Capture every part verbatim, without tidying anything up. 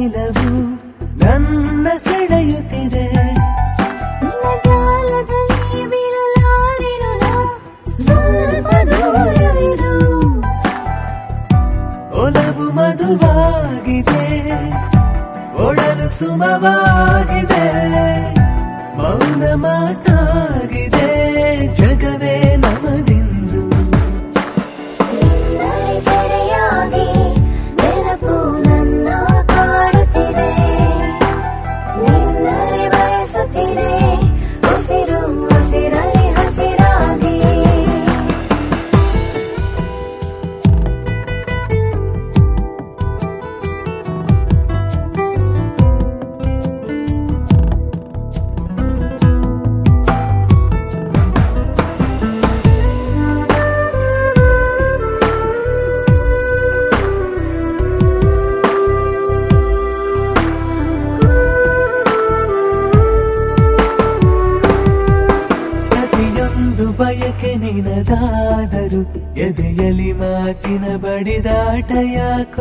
ನಿಲವು ನನ್ನ ಸೆಳೆಯುತ್ತಿದೆ ನಿನ್ನ ಜಾಲದಲ್ಲಿ ಬೀಳಲಾರೆನು ನಾ ಸ್ವಲ್ಪ ದೂರವಿರು ಒಲವು ಮಧುವಾಗಿದೆ ಒಡಲು ಸುಮವಾಗಿದೆ ಮೌನ ಮಾತಾಗಿದೆ ಜಗವೇ ನಮದಿಂದು ನಿನ್ನಲ್ಲಿ ಸೆರೆಯಾಗಿ ನೆನಪು ನನ್ನ ಕಾಡುತ್ತಿದೆ ನಿನ್ನಲ್ಲಿ ಬಯಸುತ್ತಿದೆ ಉಸಿರು ಉಸಿರಲ್ಲಿ ಹಸಿರಾಗಿ ಬಯಕೆ ನಿನದಾದರು ಎದೆಯಲಿ ಮಾತಿನ ಬಡಿದಾಟ ಯಾಕೋ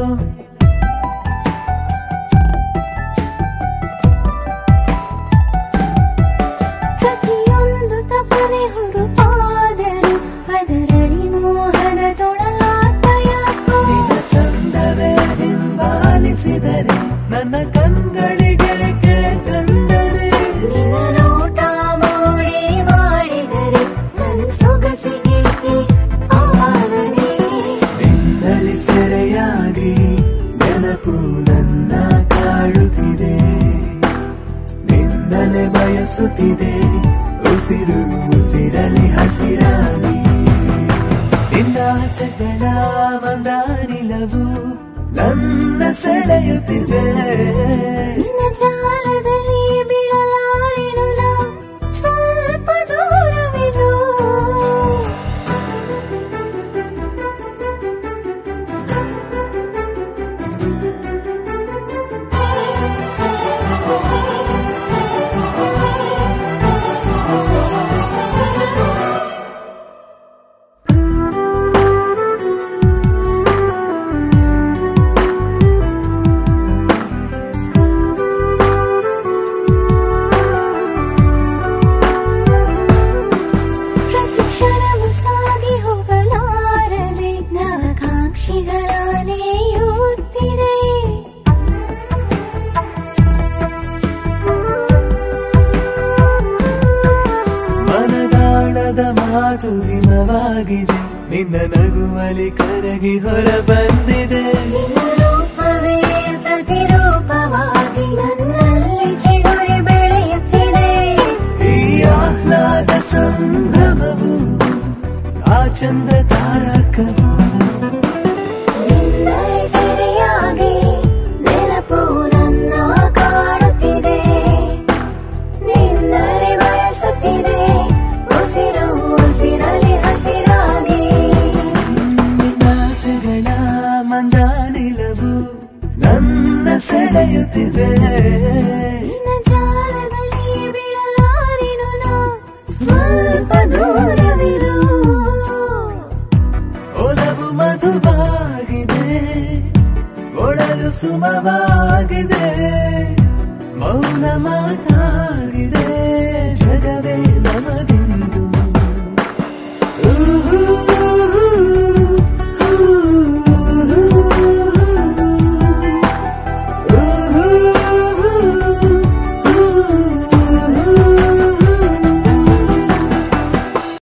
ಪ್ರತಿಯೊಂದು ತಪನೆ ಹುರುಪಾದರು ಅದರಲ್ಲಿ ಮೋಹದ ತೊಡಲಾಟ ಯಾಕೋ ನಿನ್ನ ಚಂದವೇ ಹಿಂಬಾಲಿಸಿದರೆ ನನ್ನ ಕಣ್ಗಳಿಗೆ ಕಂಡರೆ ನಿನ್ನ ನೋಟ ಮೂಡಿ ಮಾಡಿದರೆ ನನ್ನ ಸೊಗಸಿಗೆ ಆವಾದನೆ ನಿನ್ನಲ್ಲಿ ಸೆರೆಯಾಗಿ ನೆನಪು ನನ್ನ ಕಾಡುತ್ತಿದೆ ನಿನ್ನನೆ ಬಯಸುತ್ತಿದೆ ಉಸಿರು ಉಸಿರಲಿ ಹಸಿರಾಗಿ ನಿನ್ನ ಆಸೆಗಳ ಮಂದಾನಿಲವು ನನ್ನ ಸೆಳೆಯುತ್ತಿದೆ ನಿನ್ನ ಜಾಲದಲ್ಲಿ ಬೀಳಲಾರೆನು ನಾ ಸ್ವಲ್ಪ ದೂರವಿರು ಪ್ರತಿಕ್ಷಣವು ಸಾಗಿ ಹೋಗಲಾರದೆ ನವಕಾಂಕ್ಷಿಗಳಾನೇ ಯುತ್ತಿದೆ ಮನದಾಳದ ಮಾತು ಹಿಮವಾಗಿದೆ ನಿನ್ನ ನಗುವಲಿ ಕರಗಿ ಹೊರ ಬಂದಿದೆ ನಿನ್ನ ರೂಪವೇ ಪ್ರತಿರೂಪವಾಗಿ ನನ್ನಲ್ಲಿ ಚಿಗುರಿ ಬೆಳೆಯುತ್ತಿದೆ ಈ ಆಹ್ಲಾದ ಸಂಭ್ರಮವು ಆ ಚಂದ್ರ ತಾರಕವು ನಿನ್ನಲ್ಲಿ ಸೆರೆಯಾಗಿ ನೆನಪು ನನ್ನ ಕಾಡುತ್ತಿದೆ ನಿನ್ನಲ್ಲಿ ಬಯಸುತ್ತಿದೆ ಉಸಿರು ಉಸಿರಲಿ ಹಸಿರಾಗಿ ನಿನ್ನಾಸೆಗಳ ಮಂದಾನಿಲವು ನನ್ನ ಸೆಳೆಯುತ್ತಿದೆ ನಿನ್ನ ಜಾಲದಲ್ಲಿ ಬೀಳಲಾರೆನು ನಾ ಸ್ವಲ್ಪ ದೂರವಿರು